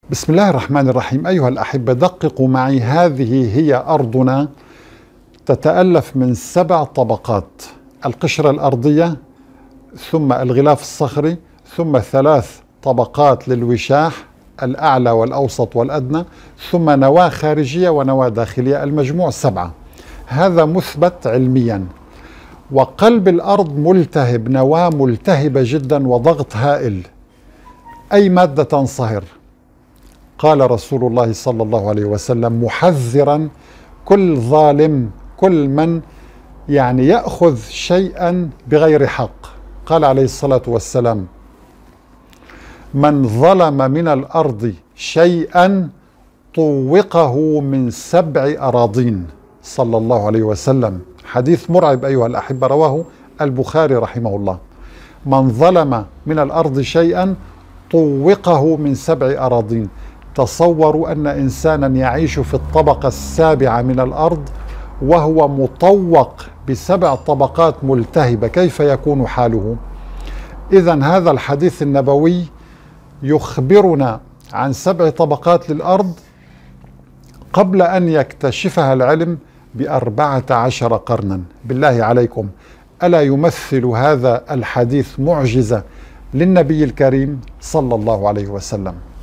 بسم الله الرحمن الرحيم. أيها الأحبة، دققوا معي. هذه هي أرضنا، تتألف من 7 طبقات: القشرة الأرضية، ثم الغلاف الصخري، ثم 3 طبقات للوشاح الأعلى والأوسط والأدنى، ثم نواة خارجية ونواة داخلية، المجموع 7. هذا مثبت علميا. وقلب الأرض ملتهب، نواة ملتهبة جدا وضغط هائل، أي مادة تنصهر. قال رسول الله صلى الله عليه وسلم محذرا كل ظالم، كل من يأخذ شيئا بغير حق، قال عليه الصلاة والسلام: من ظلم من الأرض شيئا طوقه من 7 أراضين، صلى الله عليه وسلم. حديث مرعب أيها الأحبة، رواه البخاري رحمه الله. من ظلم من الأرض شيئا طوقه من 7 أراضين. تصوروا أن إنسانا يعيش في الطبقة 7 من الأرض وهو مطوق ب7 طبقات ملتهبة، كيف يكون حاله؟ إذن هذا الحديث النبوي يخبرنا عن 7 طبقات للأرض قبل أن يكتشفها العلم ب14 قرنا. بالله عليكم، ألا يمثل هذا الحديث معجزة للنبي الكريم صلى الله عليه وسلم؟